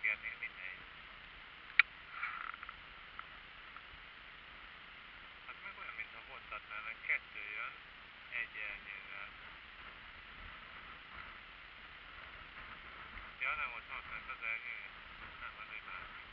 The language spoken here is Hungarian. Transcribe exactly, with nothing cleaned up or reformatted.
pörgetni, mindegy. Hát meg olyan, mintha vontatnának, kettő jön, egy elnyővel. Ja nem, ott van fent az elnyője? Nem, az egy másik.